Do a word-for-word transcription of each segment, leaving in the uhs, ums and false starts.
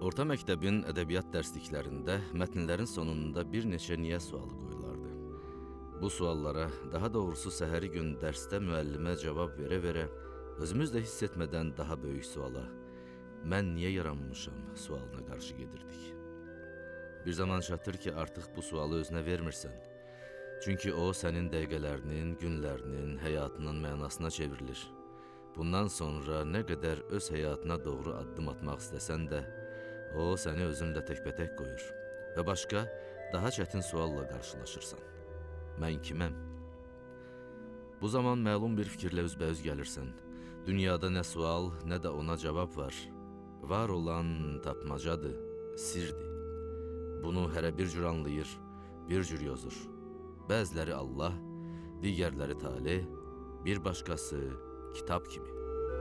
Orta məktəbin ədəbiyyat dərsliklərində mətnlərin sonunda bir neçə niyə sualı qoyulardı. Bu suallara, daha doğrusu səhəri gün dərsdə müəllimə cavab verə-verə, özümüz də hiss etmədən daha böyük suala, mən niyə yaranmışam sualına qarşı gedirdik. Bir zaman çatır ki, artıq bu sualı özünə vermirsən. Çünki o, sənin dəqiqələrinin, günlərinin, həyatının mənasına çevrilir. Bundan sonra nə qədər öz həyatına doğru addım atmaq istəsən də, o, səni özünlə təkbətək qoyur və başqa, daha çətin sualla qarşılaşırsan. Mən kiməm? Bu zaman məlum bir fikirlə üzbəüz gəlirsən. Dünyada nə sual, nə də ona cavab var. Var olan tapmacadır, sirdir. Bunu hərə bir cür anlayır, bir cür yozur. Bəziləri Allah, digərləri Talih, bir başqası kitab kimi.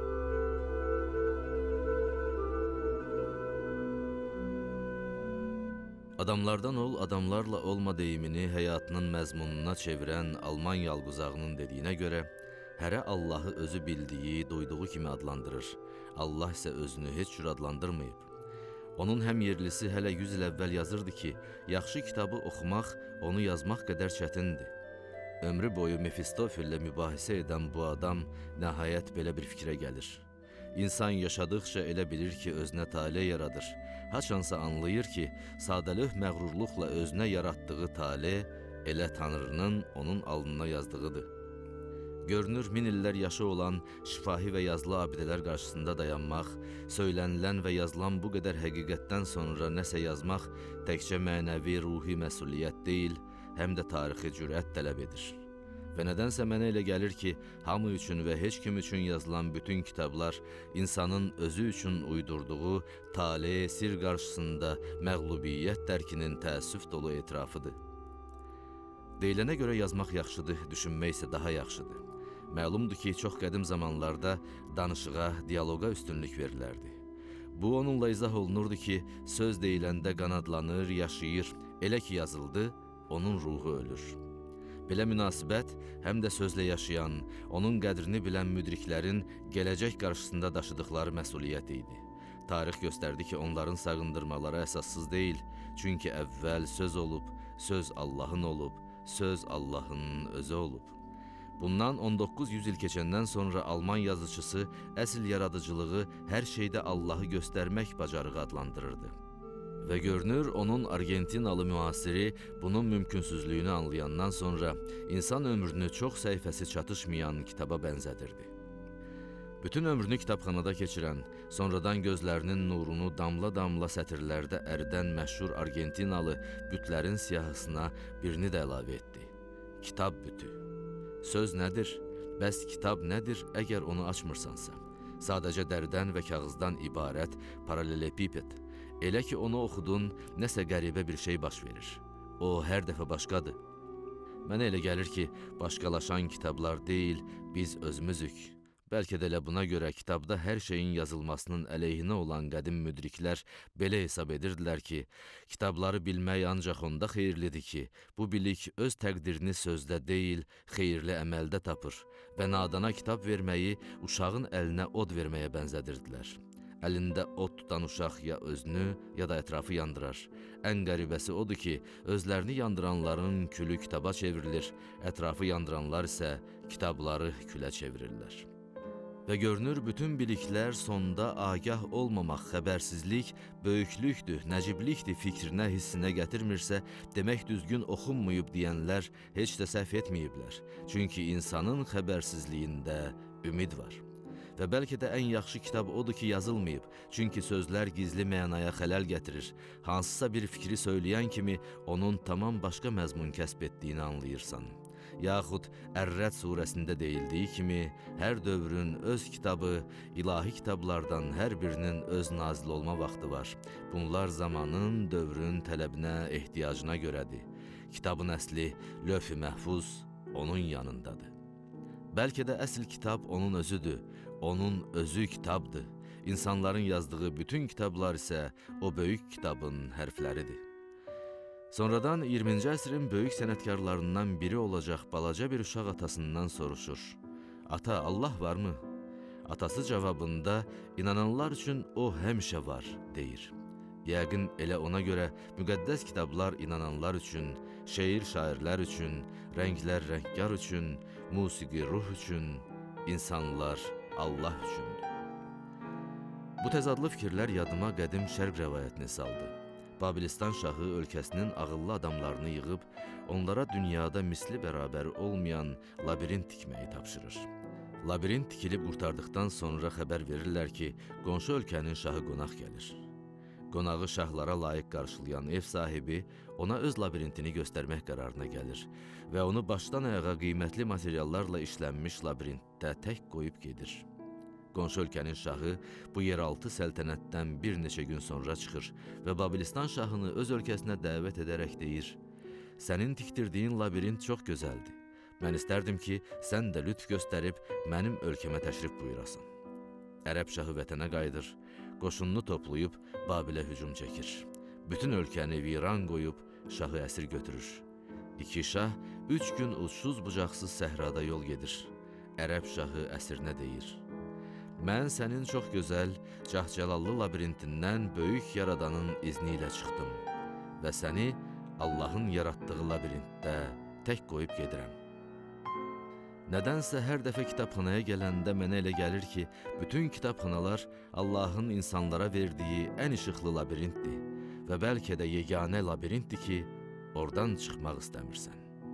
Adamlardan ol, adamlarla olma deyimini həyatının məzmununa çevirən Alman yalquzağının dediyinə görə, hərə Allahı özü bildiyi, duyduğu kimi adlandırır. Allah isə özünü heç cür adlandırmayıb. Onun həm yerlisi hələ yüz il əvvəl yazırdı ki, yaxşı kitabı oxumaq, onu yazmaq qədər çətindir. Ömrü boyu Mefistofillə mübahisə edən bu adam nəhayət belə bir fikrə gəlir. İnsan yaşadıqca elə bilir ki, özünə talih yaradır. Haçansa anlayır ki, sadəlöv məğrurluqla özünə yaratdığı talih elə Tanrının onun alnına yazdığıdır. Görünür, min illər yaşı olan şifahi və yazılı abidələr qarşısında dayanmaq, söylənilən və yazılan bu qədər həqiqətdən sonra nəsə yazmaq təkcə mənəvi, ruhi məsuliyyət deyil, həm də tarixi cürət tələb edir. Və nədənsə mənə elə gəlir ki, hamı üçün və heç kim üçün yazılan bütün kitablar insanın özü üçün uydurduğu talih, sir qarşısında məğlubiyyət dərkinin təəssüf dolu etirafıdır. Deyilənə görə yazmaq yaxşıdır, düşünmək isə daha yaxşıdır. Məlumdur ki, çox qədim zamanlarda danışığa, diyaloqa üstünlük verilərdi. Bu, onunla izah olunurdu ki, söz deyiləndə qanadlanır, yaşayır, elə ki yazıldı, onun ruhu ölür. Belə münasibət həm də sözlə yaşayan, onun qədrini bilən müdriklərin gələcək qarşısında daşıdıqları məsuliyyət idi. Tarix göstərdi ki, onların sağındırmaları əsassız deyil, çünki əvvəl söz olub, söz Allahın olub, söz Allahın özü olub. Bundan on doqquz yüz il keçəndən sonra Alman yazıçısı əsl yaradıcılığı hər şeydə Allahı göstərmək bacarığı adlandırırdı. Və görünür, onun Argentinalı müasiri bunun mümkünsüzlüyünü anlayandan sonra insan ömrünü çox səhifəsi çatışmayan kitaba bənzədirdi. Bütün ömrünü kitabxanada keçirən, sonradan gözlərinin nurunu damla-damla sətirlərdə əridən məşhur Argentinalı bütlərin siyahısına birini də əlavə etdi. Kitab bütü. Söz nədir? Bəs kitab nədir əgər onu açmırsansa? Sadəcə dəridən və kağızdan ibarət paralelepiped. Elə ki, onu oxudun, nəsə qəribə bir şey baş verir. O, hər dəfə başqadır. Mənə elə gəlir ki, başqalaşan kitablar deyil, biz özümüzük. Bəlkə də elə buna görə kitabda hər şeyin yazılmasının əleyhinə olan qədim müdriklər belə hesab edirdilər ki, kitabları bilmək ancaq onda xeyirlidir ki, bu bilik öz təqdirini sözdə deyil, xeyirli əməldə tapır və nadana kitab verməyi uşağın əlinə od verməyə bənzədirdilər. Əlində od tutan uşaq ya özünü, ya da ətrafı yandırar. Ən qəribəsi odur ki, özlərini yandıranların külü kitaba çevrilir, ətrafı yandıranlar isə kitabları külə çevirirlər. Və görünür, bütün biliklər sonda agah olmamaq, xəbərsizlik, böyüklükdür, nəciblikdir fikrinə, hissinə gətirmirsə, demək düzgün oxunmayıb deyənlər heç də səhv etməyiblər. Çünki insanın xəbərsizliyində ümid var. Və bəlkə də ən yaxşı kitab odur ki, yazılmayıb. Çünki sözlər gizli mənaya xələl gətirir. Hansısa bir fikri söyləyən kimi onun tamam başqa məzmun kəsb etdiyini anlayırsan. Yaxud Ər-Rəd surəsində deyildiyi kimi, hər dövrün öz kitabı, ilahi kitablardan hər birinin öz nazil olma vaxtı var. Bunlar zamanın, dövrün tələbinə, ehtiyacına görədir. Kitabın əsli, lövh-i məhfuz onun yanındadır. Bəlkə də əsl kitab onun özüdür, onun özü kitabdır. İnsanların yazdığı bütün kitablar isə o böyük kitabın hərfləridir. Sonradan iyirminci əsrin böyük sənətkarlarından biri olacaq balaca bir uşaq atasından soruşur. Ata, Allah varmı? Atası cavabında, inananlar üçün o həmişə var, deyir. Yəqin elə ona görə müqəddəs kitablar inananlar üçün, şeir şairlər üçün, rənglər rəngkar üçün, musiqi ruh üçün, insanlar Allah üçündür. Bu təzadlı fikirlər yadıma qədim şərq rəvayətini saldı. Babilistan şahı ölkəsinin ağıllı adamlarını yığıb, onlara dünyada misli bərabəri olmayan labirint tikməyi tapşırır. Labirint tikilib qurtardıqdan sonra xəbər verirlər ki, qonşu ölkənin şahı qonaq gəlir. Qonağı şahlara layiq qarşılayan ev sahibi ona öz labirintini göstərmək qərarına gəlir və onu başdan ayağa qiymətli materiallarla işlənmiş labirintdə tək qoyub gedir. Qonşu ölkənin şahı bu yeraltı səltənətdən bir neçə gün sonra çıxır və Babilistan şahını öz ölkəsinə dəvət edərək deyir: "Sənin tikdirdiyin labirint çox gözəldir. Mən istərdim ki, sən də lütf göstərib mənim ölkəmə təşrif buyurasan." Ərəb şahı vətənə qayıdır, qoşununu toplayıb Babilə hücum çəkir. Bütün ölkəni viran qoyub şahı əsir götürür. İki şah üç gün uçsuz bucaqsız səhrada yol gedir. Ərəb şahı əsrinə deyir: "Mən sənin çox gözəl, cahcəlallı labirintindən böyük yaradanın izni ilə çıxdım və səni Allahın yaratdığı labirintdə tək qoyub gedirəm. Nədənsə hər dəfə kitabxanaya gələndə mənə elə gəlir ki, bütün kitabxanalar Allahın insanlara verdiyi ən işıqlı labirintdir və bəlkə də yeganə labirintdir ki, oradan çıxmaq istəmirsən."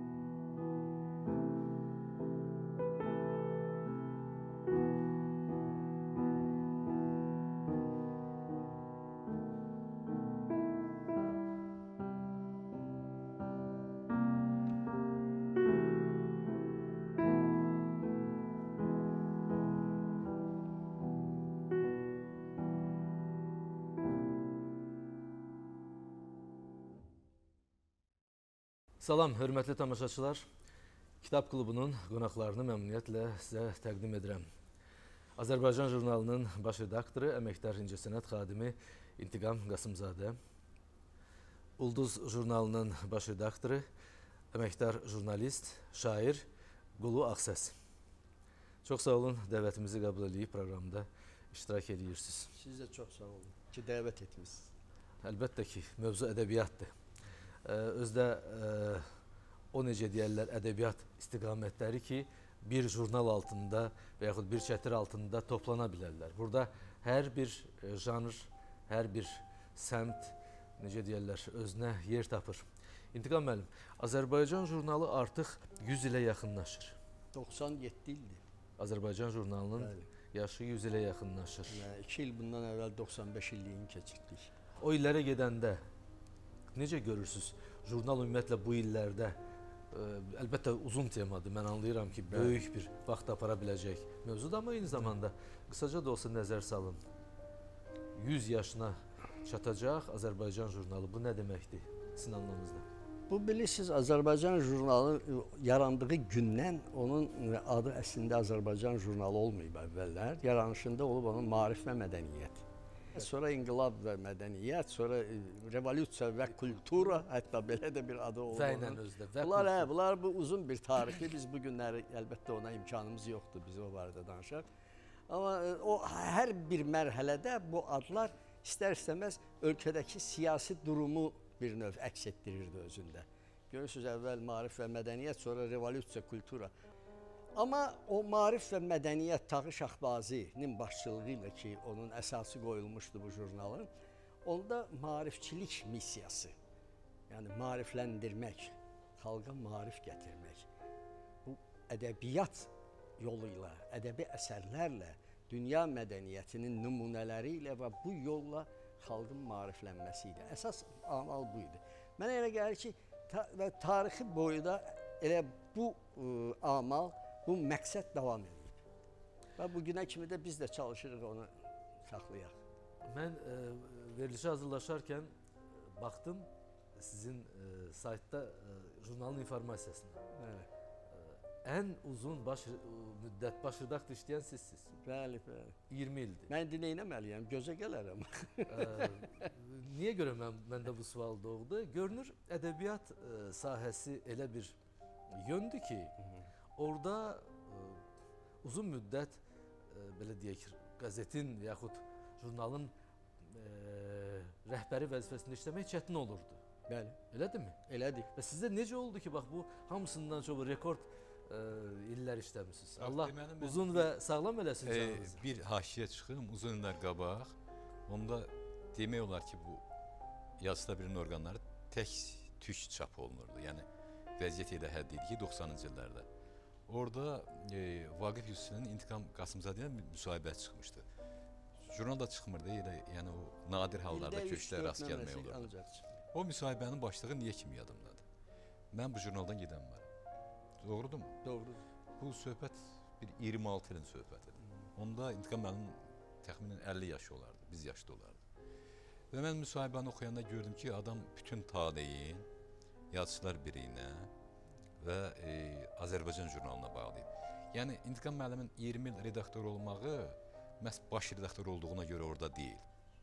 Salam, hörmətli tamaşaçılar. Kitab klubunun qonaqlarını məmnuniyyətlə sizə təqdim edirəm. Azərbaycan jurnalının baş redaktoru, əməkdar incəsənət xadimi İntiqam Qasımzadə, Ulduz jurnalının baş redaktoru, əməkdar jurnalist, şair Qulu Ağsəs. Çox sağ olun, dəvətimizi qəbul edib proqramda iştirak edirsiniz. Siz də çox sağ olun ki, dəvət etmişsiniz. Əlbəttə ki, mövzu ədəbiyyatdır. Özdə o necə deyərlər, ədəbiyyat istiqamətləri ki, bir jurnal altında və yaxud bir çətir altında toplana bilərlər. Burada hər bir janr, hər bir səmt, necə deyərlər, özünə yer tapır. İntiqam müəllim, Azərbaycan jurnalı artıq yüz ilə yaxınlaşır. doxsan yeddi ildir. Azərbaycan jurnalının Bəli. yaşı yüz ilə yaxınlaşır. İki il bundan əvvəl doxsan beş illiyini keçirdik. O illərə gedəndə necə görürsünüz? Jurnal ümumiyyətlə bu illərdə, ə, əlbəttə uzun temadır, mən anlayıram ki, böyük bir vaxt apara biləcək mövzudur, amma eyni zamanda qısaca da olsa nəzər salın. yüz yaşına çatacaq Azərbaycan jurnalı, bu nə deməkdir sizin anlamınızda? Bu bilirsiniz, Azərbaycan jurnalı yarandığı gündən onun adı əslində Azərbaycan jurnalı olmayıb əvvəllər. Yaranışında olub onun maarif və mədəniyyət. Sonra inqilab və mədəniyyət, sonra revolyusiya və kultura, hətta belə də bir adı olub. Fəylə özdə. Bunlar, hə, bunlar bu uzun bir tarixi. Biz bu günləri əlbəttə ona imkanımız yoxdur, biz o barədə danışaq. Amma o hər bir mərhələdə bu adlar istər-istəməz ölkədəki siyasi durumu bir növ əks etdirirdi özündə. Görürsünüz, əvvəl maarif və mədəniyyət, sonra revolyusiya, kultura. Amma o maarif və mədəniyyət Tağı Şahbazinin başçılığı ilə ki, onun əsası qoyulmuşdu bu jurnalın, onda maarifçilik missiyası, yəni maarifləndirmək, xalqa maarif gətirmək, bu ədəbiyyat yolu ilə, ədəbi əsərlərlə, dünya mədəniyyətinin nümunələri ilə və bu yolla xalqın maariflənməsi idi. Əsas amal bu idi. Mənə elə gəlir ki, ta və tarixi boyda elə bu ə, amal, bu məqsəd davam edib. Və bugünə kimi də biz də çalışırıq onu saxlayaq. Mən e, verilişə hazırlaşarkən baxdım sizin e, saytda e, jurnalın informasiyasına. Bəli. E, ən uzun baş müddət baş redaktor işləyən sizsiz. Bəli, bəli. iyirmi ildir. Mən indi neynəməliyəm? Gözə gələrəm. e, niyə görə mən, məndə bu sual doğdu? Görünür, ədəbiyyat e, sahəsi elə bir yöndür ki, orada ə, uzun müddət ə, belə deyək, qəzetin yaxud jurnalın ə, rəhbəri vəzifəsində işləmək çətin olurdu. Bəli, Elədirmi? elədir. Və sizdə necə oldu ki, bax bu hamısından çox rekord ə, illər işləmisiniz. Allah deməli, mən- uzun və sağlam eləsin E, canınızı. bir haşiyə çıxım, uzun illər qabaq. Onda demək olar ki, bu yazı təbliğinin orqanları tək tük çap olunurdu. Yəni vəziyyət elə hədd idi ki, doxsanıncı illərdə. Orada e, Vaqif Yusuf'un İntiqam Qasımzadəyə müsahibəsi çıxmışdı. Jurnal da çıxmırdı, elə yəni o nadir hallarda İldə üç, köşklərə dörd rast gəlmək nömrəsi olurdu. ancaq çıxmır. O müsahibənin başlığı niyə kimi yadımdadır? Mən bu jurnaldan gedən varam. Doğrudurmu? Doğrudur. Bu söhbət bir iyirmi altı ilin söhbətidir. Onda İntiqam müəllim təxminən əlli yaşı olardı, biz yaşlı olardı. Və mən müsahibəni oxuyanda gördüm ki, adam bütün taleyin yazıçılar birliyinə və e, Azərbaycan jurnalına bağlayıb. Yəni İntiqam müəllimin iyirmi il redaktor olmağı məhz baş redaktor olduğuna görə orada deyil.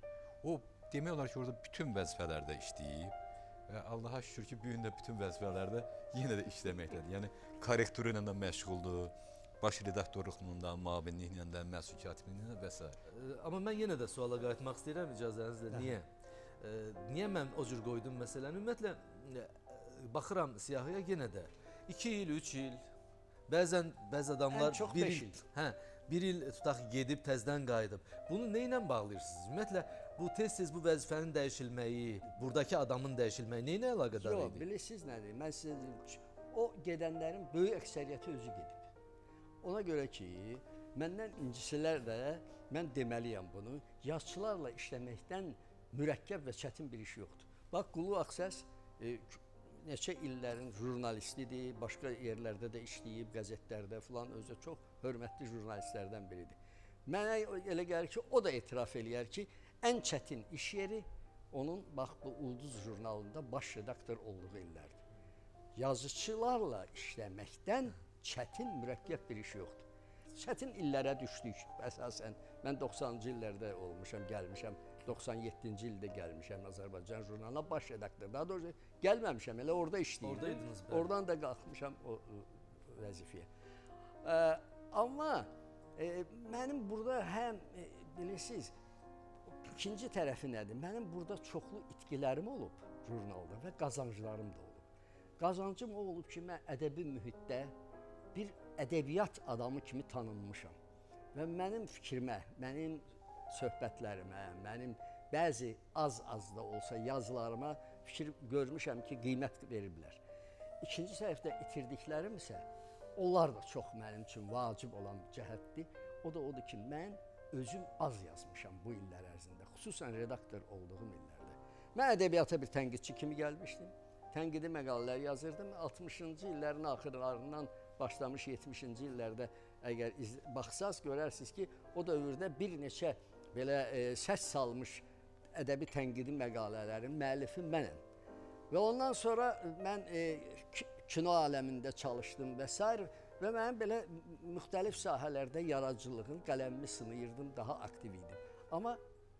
O demək olar ki, orada bütün vəzifələrdə işləyib və Allaha şükür ki, bu gün də bütün vəzifələrdə yenə də işləməkdədir. Yəni korrektur ilə də məşğuldur, baş redaktorluqla da, müavinliklə də, məhsul katibliyi və s. Ə, Amma mən yenə də suala qayıtmaq istəyirəm icazənizlə. Niyə? Ə, Niyə mən o cür qoydum məsələni? Ümumiyyətlə ə, baxıram siyahıya yenə də iki il, üç il, bəzən bəzi adamlar Ən çox bir beş il, il. hə, bir il tutaq gedib təzədən qayıdıb. Bunu nə ilə bağlayırsınız? Ümumiyyətlə bu tez-tez bu vəzifənin dəyişilməyi, buradakı adamın dəyişilməyi nə ilə əlaqədar Yox, idi? bilirsiniz nədir? Mən sizə deyim ki, o gedənlərin böyük əksəriyyəti özü gedib. Ona görə ki, məndən incisilər də, mən deməliyəm bunu, yazıçılarla işləməkdən mürəkkəb və çətin bir iş yoxdur. Bax, Qulu Axsəs e, neçə illərin jurnalistidir, başqa yerlərdə də işləyib, qəzetlərdə filan, özü çox hörmətli jurnalistlərdən biridir. Mənə elə gəlir ki, o da etiraf eləyər ki, ən çətin iş yeri onun bax bu Ulduz jurnalında baş redaktor olduğu illərdir. Yazıçılarla işləməkdən çətin, mürəkkəb bir iş yoxdur. Çətin illərə düşdük əsasən. Mən doxsanıncı illərdə olmuşam, gəlmişəm. doxsan yeddinci ildə gəlmişəm Azərbaycan jurnalına baş redaktor. Daha doğrusu gəlməmişəm, elə orada işləyirdim. Oradaydınız, bəli. Oradan da qalxmışam o, o vəzifəyə. Ə, amma e, mənim burada həm e, bilirsiniz, ikinci tərəfi nədir? Mənim burada çoxlu itkilərim olub jurnalda və qazanclarım da olub. Qazancım o olub ki, mən ədəbi mühitdə bir ədəbiyyat adamı kimi tanınmışam. Və mənim fikrimə, mənim söhbətlərimə, mənim bəzi az-az da olsa yazılarıma fikir görmüşəm ki, qiymət veriblər. İkinci tərəfdə itirdiklərim isə onlar da çox mənim üçün vacib olan cəhətdir. O da odur ki, mən özüm az yazmışam bu illər ərzində, xüsusən redaktor olduğum illərdə. Mən ədəbiyyata bir tənqidçi kimi gəlmişdim. Tənqidi məqalələr yazırdım. altmışıncı illərin axırlarından başlamış yetmişinci illərdə əgər iz, baxsaz görərsiniz ki, o dövrdə bir neçə belə e, səs salmış ədəbi tənqidi məqalələrin müəllifi mənəm. Və ondan sonra mən e, kino aləmində çalışdım və s. və mən belə müxtəlif sahələrdə yaradıcılığın qələmimi sınayırdım, daha aktiv idim. Amma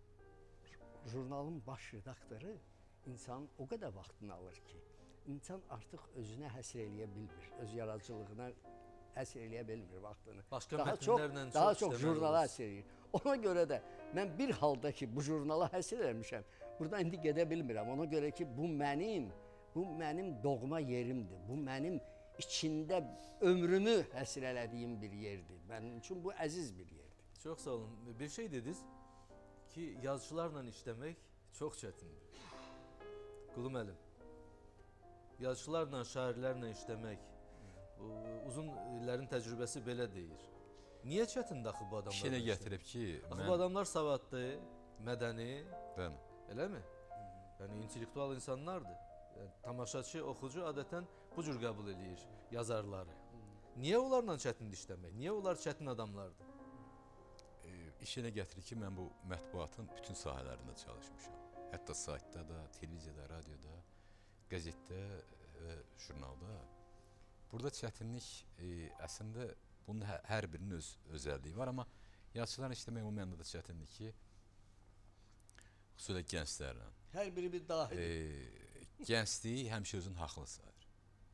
jurnalın baş redaktoru insanın o qədər vaxtını alır ki, insan artıq özünə həsr eləyə bilmir, öz yaradıcılığına həsr eləyə bilmir vaxtını. Başqa daha çox, mətnlərlə çox daha çox işləməli jurnala olursunuz. həsr eləyir. Ona görə də mən bir halda ki, bu jurnala həsr eləmişəm, burada indi gedə bilmirəm. Ona görə ki, bu mənim, bu mənim doğma yerimdir. Bu mənim içində ömrümü həsr elədiyim bir yerdir. Mənim üçün bu əziz bir yerdir. Çox sağ olun. Bir şey dediniz ki, yazıçılarla işləmək çox çətindir. Qulu müəllim, yazıçılarla, şairlərlə işləmək, bu, uzun illərin təcrübəsi belə deyir. Niyə çətindir axı bu adamlar? İşinə gətirib ki, Axı bu adamlar savadlı, mədəni, Bəli. eləmi? Yəni intellektual insanlardır. Yəni, tamaşaçı, oxucu adətən bu cür qəbul eləyir yazarları. Niyə onlarla çətindir işləmək? Niyə onlar çətin adamlardır? E, işinə gətirir ki, mən bu mətbuatın bütün sahələrində çalışmışam. Hətta saytda da, televiziyada, radioda, qəzetdə və jurnalda. Burada çətinlik e, əslində bunun hər, hər birinin öz özəlliyi var, amma yazıçılarla işləmək o mənada da çətindir ki, xüsusilə gənclərlə. Hər biri bir dahidir. E, gəncliyi həmişə özünü haqlı sayır.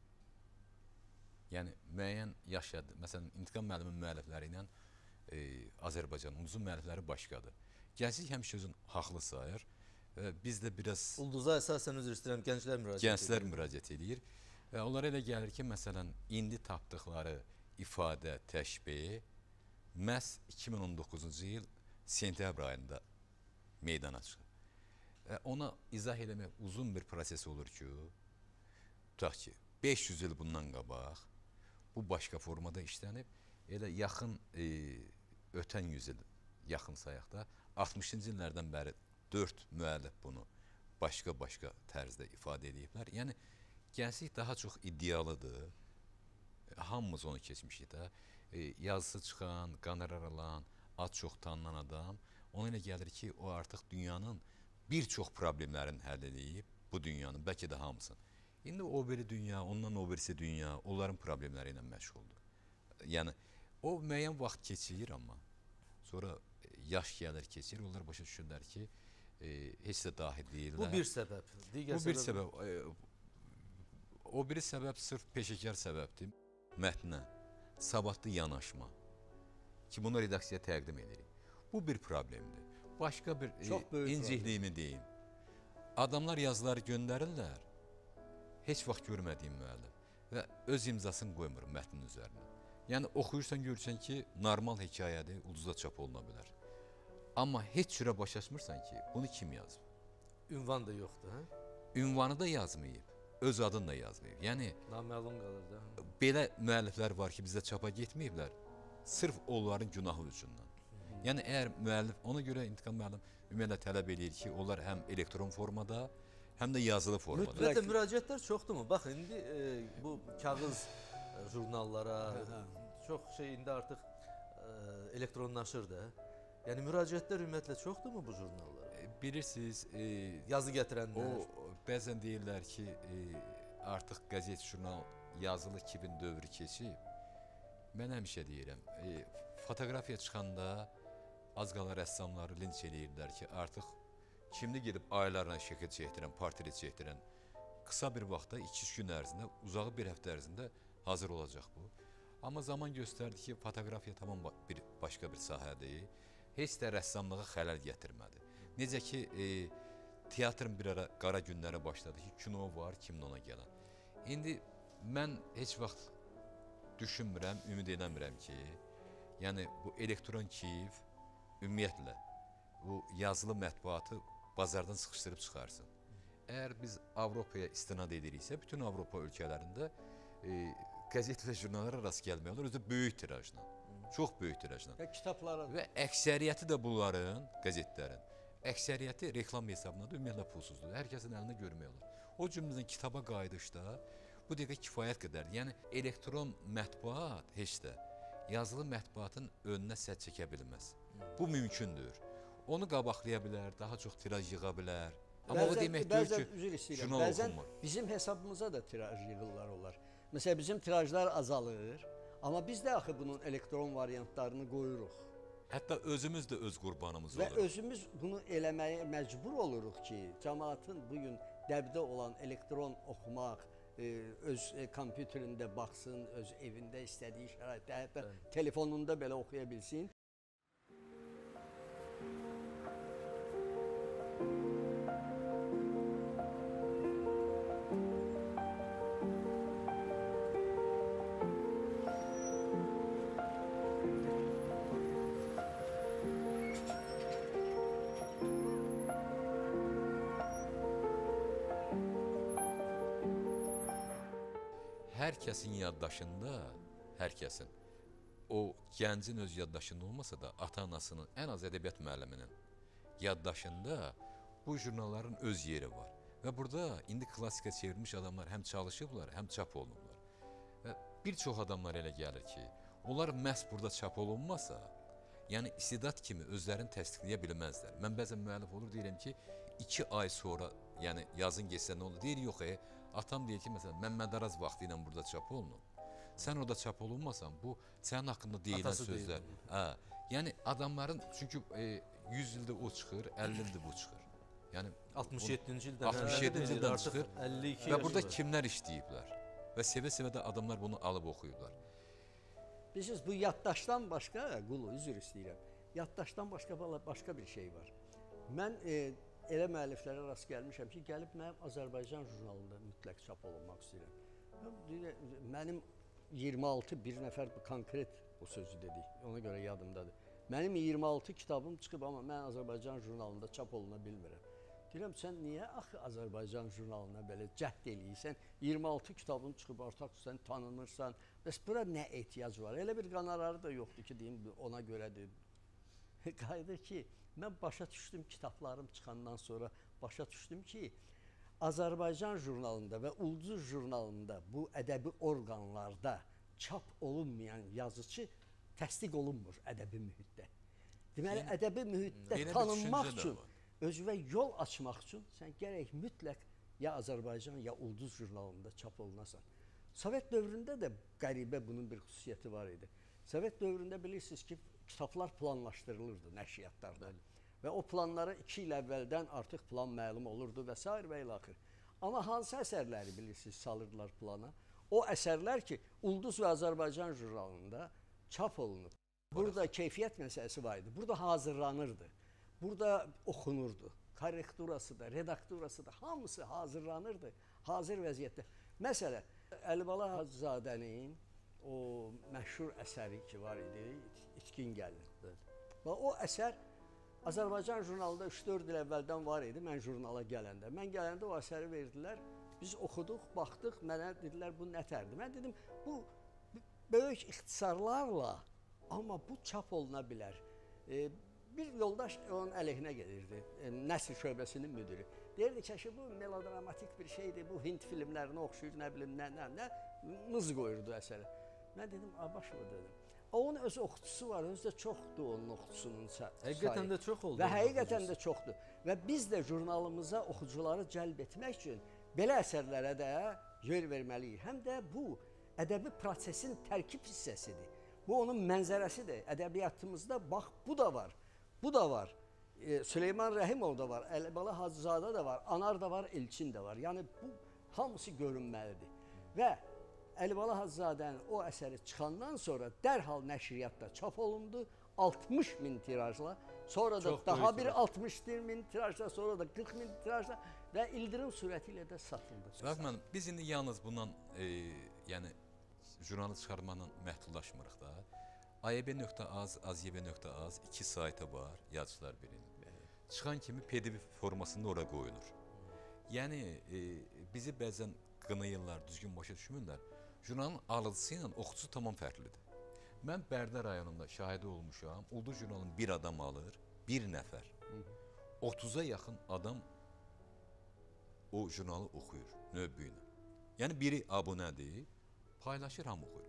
Yəni müəyyən yaşadı. Məsələn, İntiqam müəllimin müəllifləri ilə e, Azərbaycanın uzun müəllifləri başqadır. Gənclik həmişə özünü haqlı sayır E, biz də biraz Ulduza əsasən üzr istəyirəm, gənclər müraciət gənclər edir. müraciət edir. Və onlara elə gəlir ki, məsələn, indi tapdıqları ifadə, təşbih məhz iki min on doqquzuncu il sentyabr ayında meydana çıxır. Və ona izah eləmək uzun bir proses olur ki, tutaq ki, beş yüz il bundan qabaq bu başqa formada işlənib, elə yaxın e, ötən yüz il yaxın sayaqda altmışıncı illərdən bəri dörd müəllif bunu başqa-başqa tərzdə ifadə ediblər. Yəni gənclik daha çox iddialıdır. Hamımız onu keçmişik də. E, yazısı çıxan, qonorar alan, ad çox tanınan adam, ona elə gəlir ki, o artıq dünyanın bir çox problemlərini həll edib, bu dünyanın, bəlkə də hamısını. İndi o biri dünya, ondan o birisi dünya, onların problemləri ilə məşğuldur. Yəni, o müəyyən vaxt keçirir, amma sonra yaş gəlir, keçir, onlar başa düşürlər ki, e, heç də dahi deyirlər. Bu bir səbəb. Digər Bu bir səbəb. səbəb. E, o biri səbəb sırf peşəkar səbəbdir. Mətnə, savadlı yanaşma ki, bunu redaksiyaya təqdim edirik. Bu bir problemdir. Başqa bir e, incikliyini deyim. Adamlar yazıları göndərirlər, heç vaxt görmədiyim müəllif və öz imzasını qoymur mətnin üzərinə. Yəni, oxuyursan, görürsən ki, normal hekayədir, ulduzda çap oluna bilər. Amma heç cürə başlaşmırsan ki, bunu kim yazıb? Ünvan da yoxdur, hə? Ünvanı da yazmayıb, öz adını da yazmayıb. Yəni, naməlum qalır da. Belə müəlliflər var ki, bizdə çapa getməyiblər, sırf onların günahı üçündən. Yəni, əgər müəllif, ona görə İntiqam müəllim ümumiyyətlə tələb edir ki, onlar həm elektron formada, həm də yazılı formada. Ümumiyyətlə müraciətlər çoxdurmu? Bax, indi e, bu kağız e, jurnallara, çox şey indi artıq e, elektronlaşır da. Yəni müraciətlər ümumiyyətlə çoxdurmu bu jurnallara? E, bilirsiniz, e, yazı gətirənlər. O bəzən deyirlər ki, e, artıq qəzet, jurnal, yazılı kimin dövrü keçib. Mən həmişə deyirəm, e, fotoqrafiya çıxanda az qala rəssamları linç eləyirlər ki, artıq kimdə gedib aylarla şəkil çəkdirən, portret çəkdirən qısa bir vaxtda, iki üç gün ərzində, uzağı bir həftə ərzində hazır olacaq bu. Amma zaman göstərdi ki, fotoqrafiya tamam bir başqa bir sahədir. Heç də rəssamlığa xələl gətirmədi. Necə ki, e, teatrın bir ara qara günlərə başladı ki, kino var, kimdə ona gələn. İndi mən heç vaxt düşünmürəm, ümid eləmirəm ki, yəni bu elektron Kiyev ümumiyyətlə bu yazılı mətbuatı bazardan sıxışdırıb çıxarsın. Əgər biz Avropaya istinad ediriksə, bütün Avropa ölkələrində e, qəzet və jurnallara rast gəlmək olur, özü böyük tirajla, çox böyük tirajla. Və kitablara. Və əksəriyyəti də bunların, qəzetlərin, əksəriyyəti reklam hesabına da ümumiyyətlə pulsuzdur. Hər kəsin əlində görmək olur. O cümlədən kitaba qayıdışda bu dəqiqə kifayət qədərdir. Yəni, elektron mətbuat heç də yazılı mətbuatın önünə sədd çəkə bilməz. Bu mümkündür. Onu qabaqlaya bilər, daha çox tiraj yığa bilər. Amma o demək deyil ki, jurnal oxunmur. Bizim hesabımıza da tiraj yığırlar olar. Məsələn, bizim tirajlar azalır, amma biz də axı bunun elektron variantlarını qoyuruq. Hətta özümüz də öz qurbanımız Və oluruq. Və özümüz bunu eləməyə məcbur oluruq ki, cəmaatın bugün dəbdə olan elektron oxumaq, öz kompüterində baxsın, öz evində istədiyi şəraitdə, hətta telefonunda belə oxuya bilsin. Hər kəsin yaddaşında, hər kəsin, o gəncin öz yaddaşında olmasa da, ata-anasının, ən az ədəbiyyat müəlliminin yaddaşında bu jurnalların öz yeri var. Və burada indi klasika çevrilmiş adamlar həm çalışıblar, həm çap olunublar. Və bir çox adamlar elə gəlir ki, onlar məhz burada çap olunmasa, yəni istedad kimi özlərini təsdiqləyə bilməzlər. Mən bəzən müəllif olur, deyirəm ki, iki ay sonra, yəni yazın geçsə nə olur? Deyir, yox, e, atam deyir ki, məsələn, Məmməd Araz vaxtı ilə burada çap olunub. Sən orada çap olunmasan, bu sənin haqqında deyilən Atası sözlər. Hə, yəni adamların, çünki e, yüz ildə o çıxır, əlli ildə bu çıxır. Yəni altmış yeddinci ildən, altmış yeddinci ildən çıxır əlli iki və burada kimlər işləyiblər və sevə-sevə də adamlar bunu alıb oxuyublar. Bilirsiniz, bu yaddaşdan başqa, Qulu, üzr istəyirəm, yaddaşdan başqa başqa bir şey var. Mən e, elə müəlliflərə rast gəlmişəm ki, gəlib mənim Azərbaycan jurnalında mütləq çap olunmaq istəyirəm. Mənim iyirmi altı bir nəfər konkret o sözü dedik, ona görə yadımdadır. Mənim iyirmi altı kitabım çıxıb, amma mən Azərbaycan jurnalında çap oluna bilmirəm. Deyirəm, sən niyə axı Azərbaycan jurnalına belə cəhd eləyirsən? iyirmi altı kitabın çıxıb, artıq sən tanınırsan. Bəs bura nə ehtiyac var? Elə bir qanararı da yoxdur ki, deyim, ona görədir. Qayıdır ki, mən başa düşdüm kitablarım çıxandan sonra, başa düşdüm ki, Azərbaycan jurnalında və Ulduz jurnalında bu ədəbi orqanlarda çap olunmayan yazıçı təsdiq olunmur ədəbi mühitdə. Deməli, ədəbi mühitdə tanınmaq üçün, özünə yol açmaq üçün sən gərək mütləq ya Azərbaycan, ya Ulduz jurnalında çap olunasan. Sovet dövründə də qəribə bunun bir xüsusiyyəti var idi. Sovet dövründə bilirsiniz ki, kitablar planlaşdırılırdı nəşriyyatlarda. Və o planlara iki il əvvəldən artıq plan məlum olurdu və s. və ilaxır. Amma hansı əsərləri bilirsiniz salırdılar plana? O əsərlər ki, Ulduz və Azərbaycan jurnalında çap olunub. Burada keyfiyyət məsələsi var idi. Burada hazırlanırdı. Burada oxunurdu. Korrekturası da, redakturası da hamısı hazırlanırdı. Hazır vəziyyətdə. Məsələn, Əlibala Hacızadənin o məşhur əsəri ki var idi, İtkin gəlin. O əsər Azərbaycan jurnalında üç dörd il əvvəldən var idi, mən jurnala gələndə. Mən gələndə o əsəri verdilər, biz oxuduq, baxdıq, mənə dedilər, bu nətərdir? Mən dedim, bu böyük ixtisarlarla, amma bu çap oluna bilər. E, bir yoldaş onun əleyhinə gelirdi, e, Nəsr şöbəsinin müdürü. Deyirdi ki, bu melodramatik bir şeydir, bu Hind filmlərinə oxşuyur, nə bilim, nə, nə, nə, mız qoyurdu əsərə. Mən dedim, abaşma dedim. Onun öz oxucusu var, özü də çoxdur onun oxucusunun sayı. Həqiqətən də çox oldu. Və həqiqətən də çoxdur. Və biz də jurnalımıza oxucuları cəlb etmək üçün belə əsərlərə də yer verməliyik. Həm də bu ədəbi prosesin tərkib hissəsidir. Bu onun mənzərəsidir. Ədəbiyyatımızda bax, bu da var, bu da var. E, Süleyman Rəhimov da var, Əlibala Hacızadə də var, Anar da var, Elçin də var. Yəni bu hamısı görünməlidir. Və Əlibala Hacızadənin o əsəri çıxandan sonra dərhal nəşriyyatda çap olundu, altmış min tirajla, sonra da çox daha bir altmış min tirajla, sonra da qırx min tirajla və ildırım sürəti ilə də satıldı. Rəqmən, biz indi yalnız bundan, e, yəni jurnalı çıxarmaqla məhdudlaşmırıq da. A Y B nöqtə az, A Z Y B nöqtə az iki saytı var, yazıçılar birinin. Çıxan kimi P D F formasında ora qoyulur. Yəni e, bizi bəzən qınayırlar, düzgün başa düşmürlər. Jurnalın alıcısı ilə oxucusu tamam fərqlidir. Mən Bərdə rayonunda şahidi olmuşam. Ulduz jurnalını bir adam alır, bir nəfər. otuza yaxın adam o jurnalı oxuyur növbə ilə. Yəni biri abunədir, paylaşır, hamı oxuyur.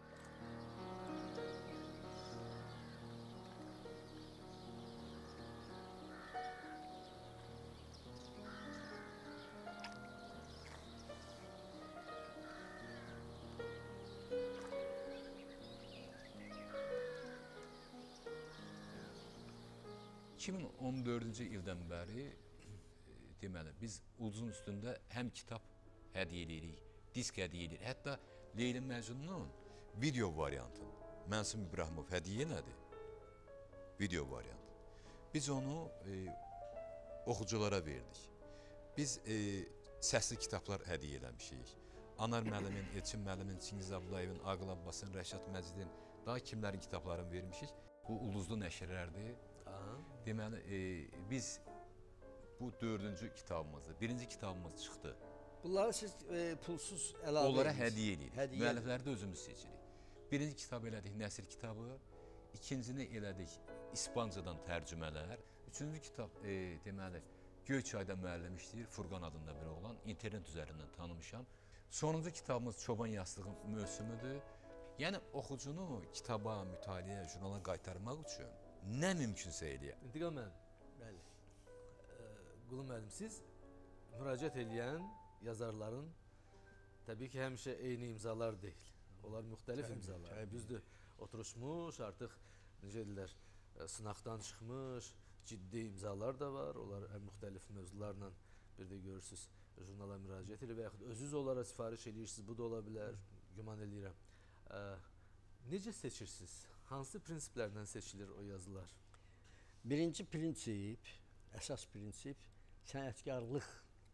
iki min on dördüncü ildən bəri e, deməli biz Ulduzun üstündə həm kitab hədiyyə edirik, disk hədiyyə edirik. Hətta Leyli Məcnunun video variantını Mənsum İbrahimov hədiyyə elədi. Video variantı. Biz onu e, oxuculara verdik. Biz e, səsli kitablar hədiyyə eləmişik. Anar müəllimin, Elçin müəllimin, Çingiz Abdullayevin, Aqil Abbasın, Rəşad Məcidin, daha kimlərin kitablarını vermişik. Bu ulduzlu nəşrlərdir. Deməli, e, biz bu dördüncü kitabımızda, birinci kitabımız çıxdı. Bunları siz e, pulsuz əlavə Onlara edirsiniz. hədiyyə edirik. Müəllifləri də özümüz seçirik. Birinci kitab elədik Nəsr kitabı, ikincini elədik İspancadan tərcümələr, üçüncü kitab e, deməli Göyçayda müəllim işləyir, Furqan adında bir oğlan, internet üzərindən tanımışam. Sonuncu kitabımız Çoban Yastığı mövsümüdür. Yəni oxucunu kitaba, mütaliəyə, jurnala qaytarmaq üçün nə mümkünsə eləyər. İntiqam müəllim. Bəli. Qulu müəllim, siz müraciət edən yazarların təbii ki, həmişə eyni imzalar deyil. Onlar müxtəlif Təbii, imzalar. təbii. Düzdür, oturuşmuş, artıq necə deyirlər, sınaqdan çıxmış, ciddi imzalar da var. Onlar həm müxtəlif mövzularla bir də görürsünüz, jurnala müraciət edir və yaxud özünüz onlara sifariş edirsiniz, bu da ola bilər, güman edirəm. Necə seçirsiniz? Hansı prinsiplərdən seçilir o yazılar? Birinci prinsip, əsas prinsip sənətkarlıq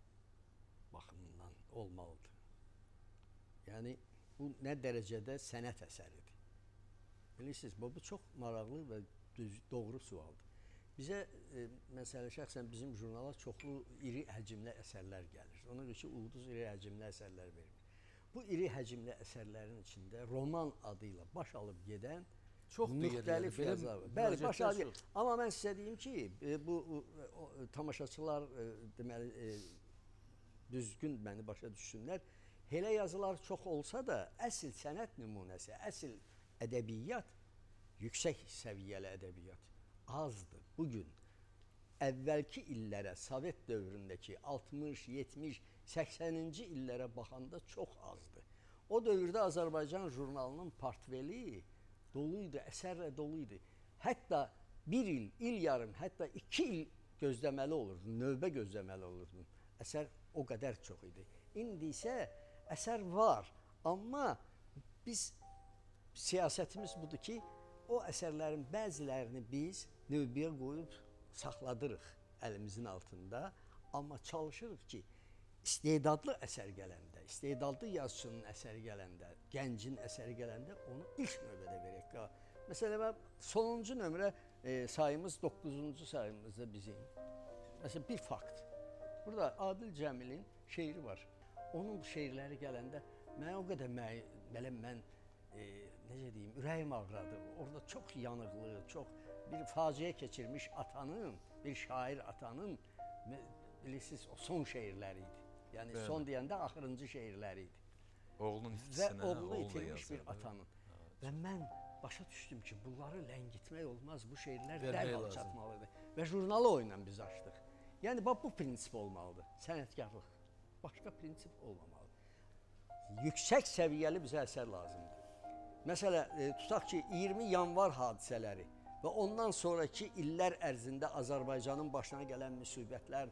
baxımından olmalıdır. Yəni bu nə dərəcədə sənət əsəridir? Bilirsiniz, bu, bu çox maraqlı və düz, doğru sualdır. Bizə, e, məsələ şəxsən bizim jurnala çoxlu iri həcmli əsərlər gəlir. Ona görə ki, Ulduz iri həcmli əsərlər vermir. Bu iri həcmli əsərlərin içində roman adı ilə baş alıb gedən Çox müxtəlif yazar var. Bəli, baş alıb. Amma mən sizə deyim ki, e, bu o, o, tamaşaçılar e, deməli e, düzgün məni başa düşsünlər. Elə yazılar çox olsa da, əsl sənət nümunəsi, əsl ədəbiyyat, yüksək səviyyəli ədəbiyyat azdır. Bugün əvvəlki illərə, Sovet dövründəki altmış, yetmiş, səksəninci illərə baxanda çox azdır. O dövrdə Azərbaycan jurnalının portfeli doluydu, əsərlə doluydu. Hətta bir il, il yarım, hətta iki il gözləməli olurdu, növbə gözləməli olurdu. Əsər o qədər çox idi. İndi isə əsər var, amma biz, siyasətimiz budur ki, o əsərlərin bəzilərini biz növbəyə qoyub saxladırıq əlimizin altında, amma çalışırıq ki, istedadlı əsər gələndə, istedadlı yazıçının əsəri gələndə, gəncin əsəri gələndə onu ilk növbədə verək. Məsələn, sonuncu nömrə e, sayımız doqquzuncu sayımızda bizim. Məsələn, bir fakt. Burada Adil Cəmilin şeiri var. Onun şeirləri gələndə mən o qədər mən, belə mən e, necə deyim, ürəyim ağradı. Orada çox yanıqlı, çox bir faciə keçirmiş atanın, bir şair atanın, bilirsiniz, o son şeirləri idi. Yəni Bəli. Son deyəndə axırıncı şeirləri idi. Oğlunun itkisinə, və oğlu itirmiş bir atanın. Evet. Və mən başa düşdüm ki, bunları ləngitmək olmaz, bu şeirlər dərhal çatmalıdır. Və jurnalı oyla biz açdıq. Yəni bax, bu prinsip olmalıdır, sənətkarlıq. Başqa prinsip olmamalıdır. Yüksək səviyyəli bizə əsər lazımdır. Məsələ, e, tutaq ki, iyirmi yanvar hadisələri və ondan sonraki illər ərzində Azərbaycanın başına gələn müsibətlər,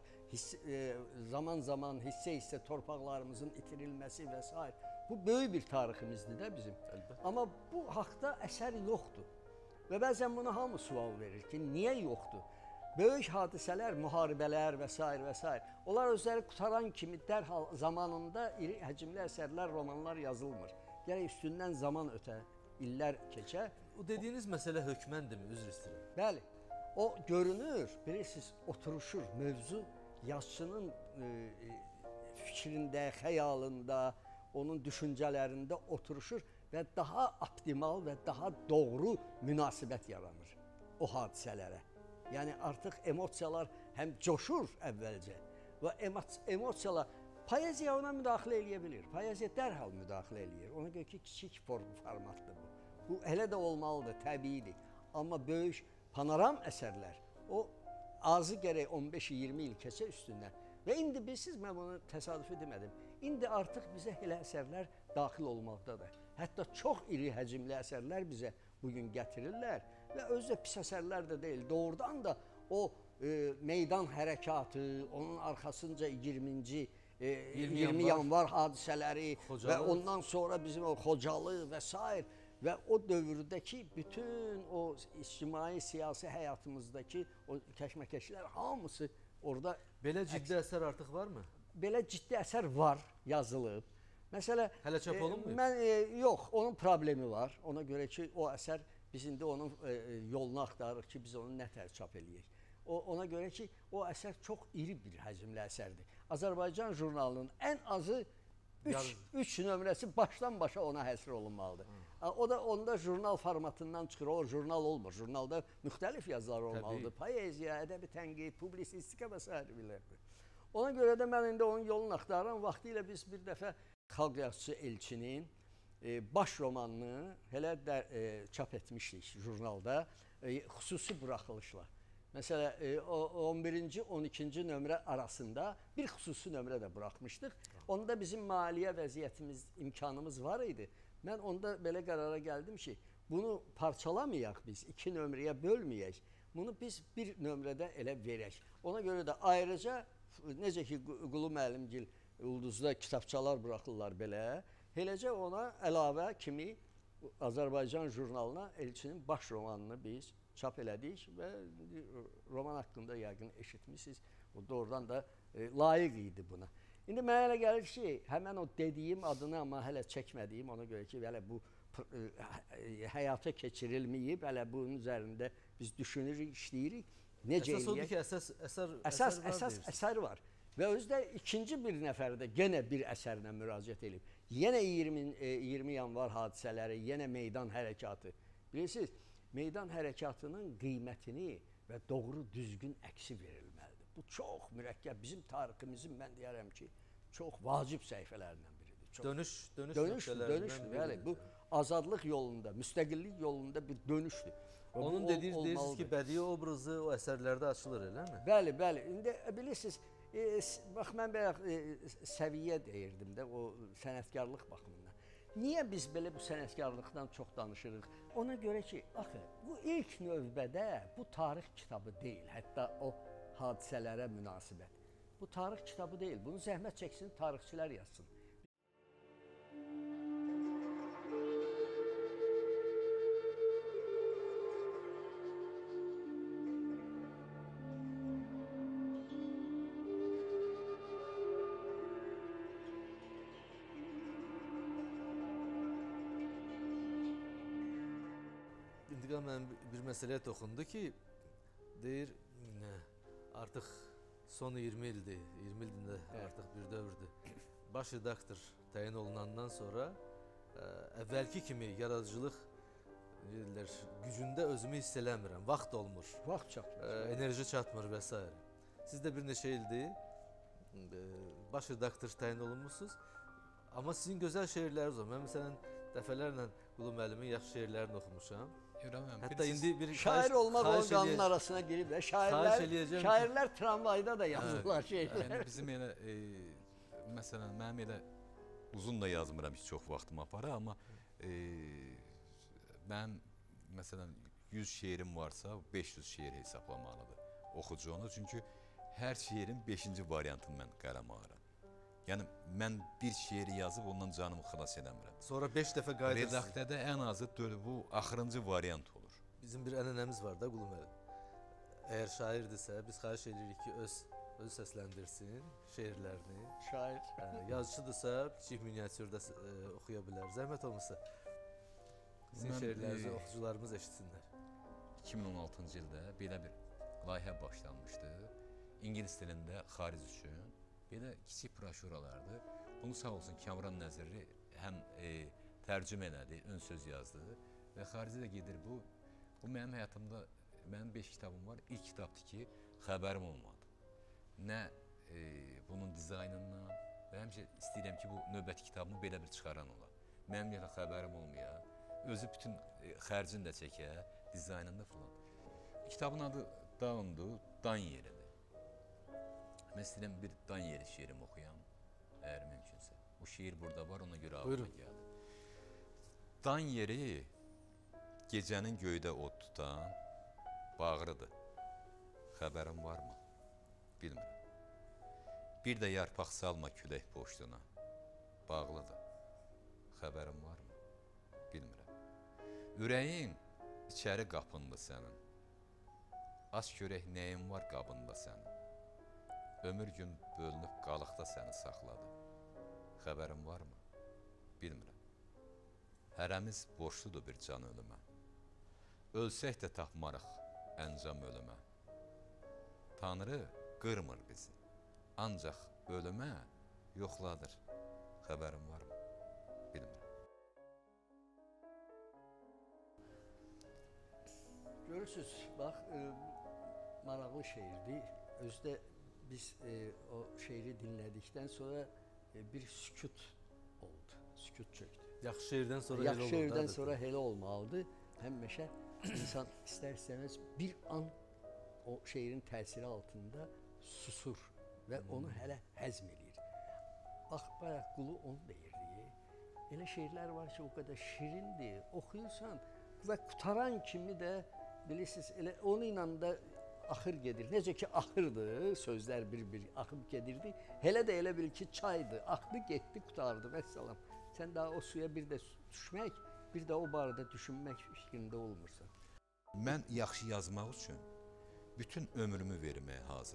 zaman-zaman hissə-hissə torpaqlarımızın itirilməsi və s. Bu böyük bir tariximizdir də bizim. Əlbəttə. Amma bu haqda əsər yoxdur. Və bəzən buna hamı sual verir ki, niyə yoxdur? Böyük hadisələr, müharibələr və s. və s. Onlar özləri qutaran kimi dərhal zamanında iri həcmli əsərlər, romanlar yazılmır. Gərək üstündən zaman ötə, illər keçə. O dediyiniz məsələ hökməndirmi, üzr istəyirəm? Bəli, o görünür, bilirsiniz, oturuşur, mövzu yazıçının e, fikrində, xəyalında, onun düşüncələrində oturuşur və daha optimal və daha doğru münasibət yaranır o hadisələrə. Yəni artıq emosiyalar həm coşur əvvəlcə və emosiyalar, poeziya ona müdaxilə eləyə bilir, poeziya dərhal müdaxilə eləyir. Ona görə ki, kiçik formatdır bu. Bu elə də olmalıdır, təbiidir. Amma böyük panoram əsərlər, o azı gərək on beş iyirmi il keçə üstündən. Və indi bilirsiniz, mən bunu təsadüfi demədim. İndi artıq bizə elə əsərlər daxil olmaqdadır. Hətta çox iri həcmli əsərlər bizə bugün gətirirlər və özü də pis əsərlər də deyil. Doğrudan da o e, meydan hərəkatı, onun arxasınca iyirminci e, iyirmi yanvar hadisələri Xocalı. Və ondan sonra bizim o Xocalı və s. Və o dövrdəki bütün o ictimai, siyasi həyatımızdakı o kəşməkeşlər hamısı orada... Belə ciddi əsər artıq varmı? Belə ciddi əsər var, yazılıb. Məsələ... Hələ çap olunmuyor? E, mən, e, yox, onun problemi var. Ona görə ki, o əsər, biz indi onun e, yolunu axtarırıq ki, biz onu nətər çap eləyək. O, ona görə ki, o əsər çox iri bir həcmli əsərdir. Azərbaycan jurnalının ən azı üç, üç nömrəsi başdan başa ona həsr olunmalıdır. Hı. O da onda jurnal formatından çıxır, o jurnal olmur. Jurnalda müxtəlif yazılar olmalıdır. Təbii. Poeziya, ədəbi tənqid, publisistika və s. bilərdir. Ona görə də mən indi onun yolunu axtarıram. Vaxtilə biz bir dəfə xalq yazıçısı Elçinin e, baş romanını hələ də e, çap etmişdik jurnalda, e, xüsusi buraxılışla. Məsələn, e, on birinci on ikinci nömrə arasında bir xüsusi nömrə də buraxmışdıq. Onda bizim maliyyə vəziyyətimiz, imkanımız var idi. Mən onda belə qərara gəldim ki, bunu parçalamayaq biz, iki nömrəyə bölməyək. Bunu biz bir nömrədə elə verək. Ona görə də ayrıca, necə ki, Qulu müəllimgil Ulduzda kitabçalar buraxırlar belə, eləcə ona əlavə kimi Azərbaycan jurnalına Elçinin baş romanını biz çap elədik və roman haqqında yəqin eşitmişsiniz. O doğrudan da e, layiq idi buna. İndi mənə elə gəlir ki, həmən o dediyim adını amma hələ çəkmədiyim, ona görə ki, hələ bu e, həyata keçirilməyib, hələ bunun üzərində biz düşünürük, işləyirik. Necə Əsas odur eləyək? ki, əsas əsər Əsas əsər var əsas deyirsən. əsər var. Və özdə ikinci bir nəfər də yenə bir əsərlə müraciət edib. Yenə iyirmi, e, iyirmi yanvar hadisələri, yenə meydan hərəkatı. Bilirsiniz, meydan hərəkatının qiymətini və doğru düzgün əksi verilməlidir. Bu çox mürəkkəb, bizim tariximizin mən deyərəm ki, çox vacib səhifələrindən biridir. Çox. Dönüş, dönüş Dönüşdür, nöqtələrindən dönüşdür. Bəli, biridir. bu azadlıq yolunda, müstəqillik yolunda bir dönüşdür. Və bu Onun ol- dediğiniz deyirsiniz olmalıdır. ki, bədii obrazı o əsərlərdə açılır, eləmi? Bəli, bəli. İndi bilirsiniz, e, s- bax mən bayaq e, səviyyə deyirdim də o sənətkarlıq baxımından. Niyə biz belə bu sənətkarlıqdan çox danışırıq? Ona görə ki, axı bu ilk növbədə bu tarix kitabı deyil, hətta o hadisələrə münasibət. Bu tarix kitabı deyil. Bunu zəhmət çəksin, tarixçilər yazsın. İntiqam mənim bir məsələyə toxundu ki, deyir, nə, artıq son iyirmi ildir, iyirmi ildir də Evet. artıq bir dövrdür. Baş redaktor təyin olunandan sonra ə, əvvəlki kimi yaradıcılıq deyirlər, gücündə özümü hiss eləmirəm, vaxt olmur, Vaxt çatmır. ə, enerji çatmır və s. Siz də bir neçə ildir ə, baş redaktor təyin olunmusunuz. Amma sizin gözəl şeirləriniz var. Mən məsələn dəfələrlə Qulu müəllimin yaxşı şeirlərini oxumuşam. Görəməm. Hətta indi bir Şair xahiş- olmaq onun xahiş qanının eləyəcəm. arasına girib də. Xahiş Şairlər, eləyəcəm ki- şairlər tramvayda da yazırlar şeylər. Yəni bizim elə e, məsələn mənim elə uzun da yazmıram ki, çox vaxtımı aparır, amma e, mənim məsələn yüz şeirim varsa beş yüz şeir hesablamalıdır oxucu onu. Çünki hər şeirin beşinci variantını mən qələmə alıram. Yəni mən bir şeiri yazıb ondan canımı xilas edəmirəm. Sonra beş dəfə qayıdırsınız. Redaktədə ən azı dörd bu axırıncı variant olur. Bizim bir ənənəmiz var da Qulu müəllim. Əgər şairdirsə, biz xahiş edirik ki, öz özü səsləndirsin şeirlərini. Şair. Hə, yazıçıdırsa, kiçik miniatürdə ə, oxuya bilər. Zəhmət olmasa sizin Mən, şeirlərinizi e, oxucularımız eşitsinlər. iki min on altıncı ildə belə bir layihə başlanmışdı. İngilis dilində xaric üçün belə kiçik broşuralardı. Bunu sağ olsun Kamran Nəzirli həm e, tərcümə elədi, ön söz yazdı və xaricə də gedir bu. Bu mənim həyatımda mənim beş kitabım var. İlk kitabdır ki, xəbərim olmadı. Nə e, bunun dizaynından və həmişə istəyirəm ki, bu növbəti kitabımı belə bir çıxaran ola. Mənim elə xəbərim olmaya, özü bütün e, xərcini də çəkə, dizaynında falan. Kitabın adı Daundur, Dan yeridir. Mən istəyirəm bir Dan yeri şeirimi oxuyam, əgər mümkünsə. Bu şeir burada var, ona görə ağlıma Buyurun. gəldi. Dan yeri gecənin göydə od tutan bağrıdır. Xəbərin varmı? Bilmirəm. Bir də yarpaq salma külək boşluğuna. Bağlıdır. Xəbərin varmı? Bilmirəm. Ürəyin içəri qapındı sənin. Az görək nəyin var qabında sənin. Ömür gün bölünüb qalıqda səni saxladı. Xəbərin varmı? Bilmirəm. Hərəmiz borçludur bir can ölümə. Ölsək də tapmarıq əncam ölümə. Tanrı qırmır bizi. Ancaq ölümə yoxladır. Xəbərin varmı? Bilmirəm. Görürsüz, bax, e, maraqlı şeirdir. Özdə biz e, o şeiri dinlədikdən sonra e, bir sükut oldu, sükut çöktü. Yaxşı şeirdən sonra elə Yaxşı olur. şeirdən da, sonra elə olmalıdır. Həmişə insan istər-istəməz bir an o şeirin təsiri altında susur və onu hələ həzm eləyir. Bax, bayaq Qulu onu deyirdi. Elə şeirlər var ki, o qədər şirindir, oxuyursan və qutaran kimi də bilirsiniz, elə onu ilə də axır gedir. Necə ki, axırdı, sözlər bir-bir axıb gedirdi. Elə də elə bil ki, çaydı, axdı, getdi, qutardı, vəssalam. Sən daha o suya bir də düşmək, bir də o barədə düşünmək fikrində olmursan. Mən yaxşı yazmaq üçün bütün ömrümü verməyə hazıram.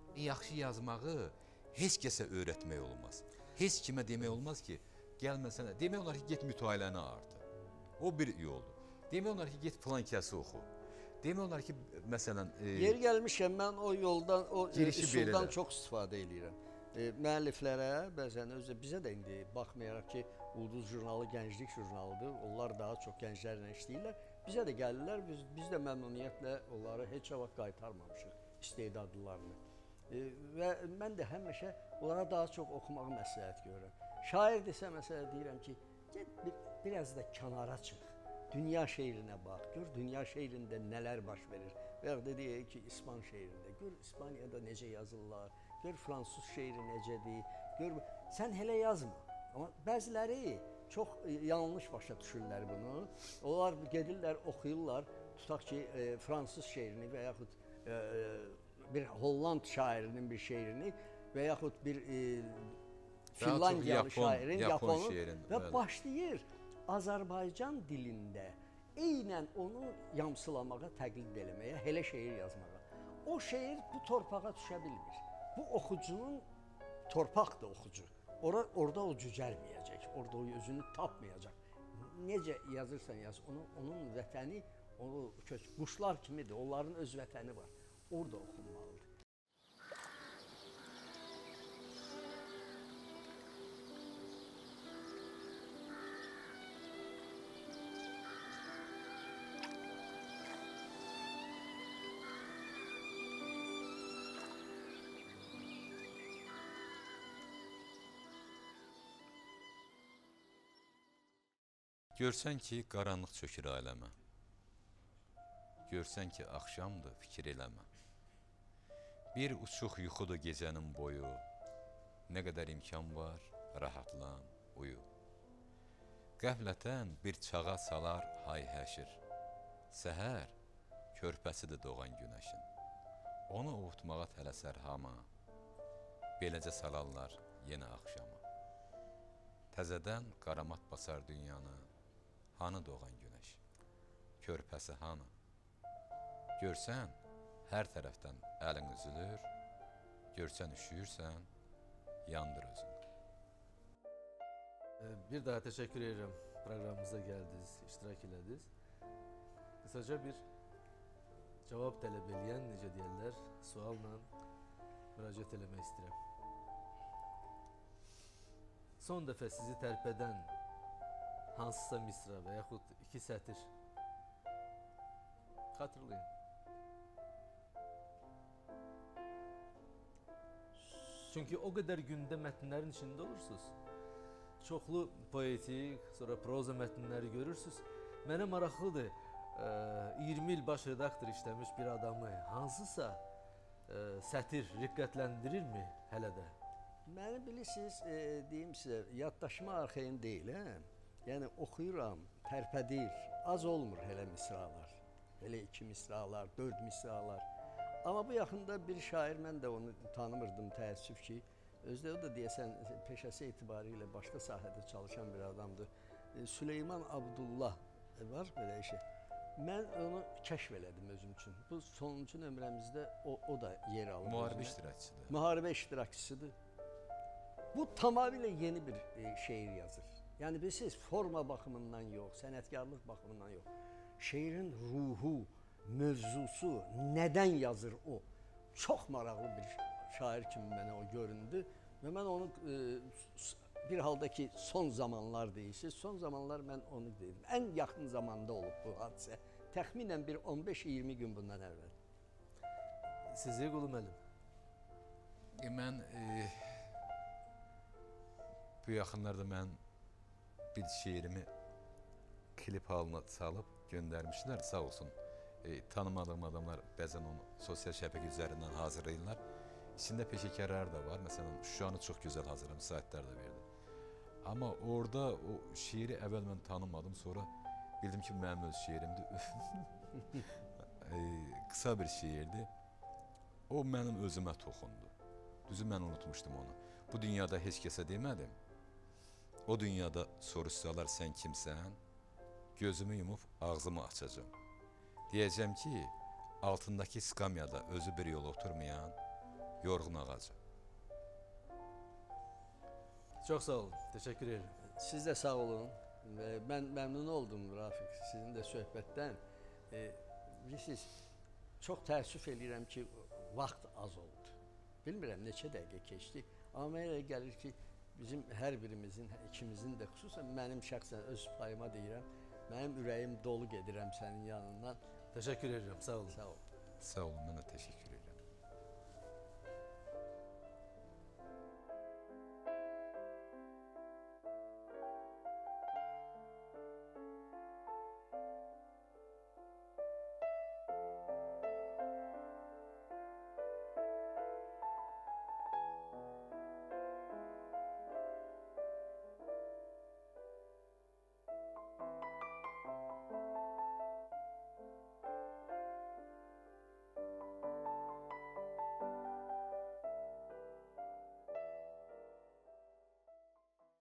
yaxşı yazmağı heç kəsə öyrətmək olmaz. Heç kimə demək olmaz ki, gəl məsələn, demək olar ki, get mütaliəni artır. O bir yoldur. Demək olar ki, get filan kəsi oxu. Demək olar ki, məsələn... E, Yeri gəlmişkən mən o yoldan, o üsuldan belədir. çox istifadə edirəm. E, müəlliflərə, bəzən özü bizə də indi baxmayaraq ki, Ulduz jurnalı gənclik jurnalıdır, onlar daha çox gənclərlə işləyirlər. Bizə də gəlirlər, biz, biz də məmnuniyyətlə onları heç vaxt qaytarmamışıq, istedadlılarını. E, və mən də həmişə onlara daha çox oxumağı məsləhət görürəm. Şair desə məsələ deyirəm ki, get bir, biraz da kənara çıx, dünya şeirinə bax, gör dünya şeirində nələr baş verir. Və ya da deyək ki, İspan şeirində, gör İspaniyada necə yazırlar, gör fransız şeiri necədir, gör, sən hələ yazma. Amma bəziləri çox yanlış başa düşürlər bunu. Onlar gedirlər, oxuyurlar, tutaq ki, e, fransız şeirini və yaxud e, bir Holland şairinin bir şeirini və yaxud bir e, Finlandiyalı Yapon, şairin, Yapon Yaponun şeirin, və bəli. başlayır Azərbaycan dilində eynən onu yamsılamağa, təqlid eləməyə, elə şeir yazmağa. O şeir bu torpağa düşə bilmir. Bu oxucunun torpaqdır oxucu. Ora, orada o cücərməyəcək, orada o özünü tapmayacaq. Necə yazırsan yaz, onun, onun vətəni, onu köç, quşlar kimidir, onların öz vətəni var. Orada oxunmalıdır. Görsən ki, qaranlıq çökür aləmə. Görsən ki, axşamdır, fikir eləmə. Bir uçuq yuxudur gecənin boyu. Nə qədər imkan var, rahatlan, uyu. Qəflətən bir çağa salar hay həşir. Səhər körpəsidir doğan günəşin. Onu ovutmağa tələsər hama. Beləcə salarlar yenə axşama. Təzədən qaramat basar dünyanı. Hanı doğan günəş, körpəsi hanı? Görsən, hər tərəfdən əlin üzülür, görsən üşüyürsən, yandır özünü. Bir daha təşəkkür edirəm, proqramımıza gəldiniz, iştirak elədiniz. Qısaca bir cavab tələb eləyən, necə deyərlər, sualla müraciət eləmək istəyirəm. Son dəfə sizi tərpədən hansısa misra və yaxud iki sətir xatırlayın. Çünki o qədər gündə mətnlərin içində olursunuz. Çoxlu poetik, sonra proza mətnləri görürsünüz. Mənə maraqlıdır, iyirmi il baş redaktor işləmiş bir adamı hansısa sətir riqqətləndirirmi hələ də? Məni bilirsiniz, e, deyim sizə, yaddaşıma arxayın deyil, hə? Yəni oxuyuram, tərpədir, az olmur hələ misralar. Hələ iki misralar, dörd misralar. Amma bu yaxında bir şair, mən də onu tanımırdım, təəssüf ki, özdə o da deyəsən peşəsi etibarilə başqa sahədə çalışan bir adamdır. E, Süleyman Abdullah var belə işi. Mən onu kəşf elədim özüm üçün. Bu sonuncu nömrəmizdə o, o da yer alır. Müharibə iştirakçısıdır. Müharibə iştirakçısıdır. Bu tamamilə yeni bir e, şeir yazır. Yəni bilirsiniz, forma baxımından yox, sənətkarlıq baxımından yox. Şeirin ruhu, mövzusu, nədən yazır o? Çox maraqlı bir şair kimi mənə o göründü. Və mən onu e, bir halda ki, son zamanlar deyirsiniz, son zamanlar mən onu dedim. Ən yaxın zamanda olub bu hadisə. Təxminən bir on beş iyirmi gün bundan əvvəl. Sizi Qulu müəllim. E, mən e, bu yaxınlarda mən bir şeirimi klip halına salıb göndərmişlər, sağ olsun. E, tanımadığım adamlar bəzən onu sosial şəbəkə üzərindən hazırlayırlar. İçində peşəkarlar da var. Məsələn, Şuşanı çox gözəl hazırlamış, saatlər də verdi. Amma orada o şeiri əvvəl mən tanımadım, sonra bildim ki, mənim öz şeirimdir. e, qısa bir şeirdir. O mənim özümə toxundu. Düzü mən unutmuşdum onu. Bu dünyada heç kəsə demədim. O dünyada soruşsalar sən kimsən, gözümü yumub ağzımı açacağım. Deyəcəm ki, altındakı skamyada özü bir yol oturmayan, yorğun ağacı. Çok sağ olun. Teşekkür ederim. Siz de sağ olun. Ee, Ben memnun oldum Rafik sizin de söhbətdən. Ee, bilirsiniz, çox təəssüf edirəm ki, vaxt az oldu. Bilmirəm neçə dəqiqə keçdi. Amma mənə elə gəlir ki, bizim hər birimizin, ikimizin də xüsusən mənim şəxsən öz payıma deyirəm, mənim ürəyim dolu gedirəm sənin yanından. Teşekkür ederim. Sağ olun. Sağ ol. Sağ olun, mən də təşəkkür edirəm.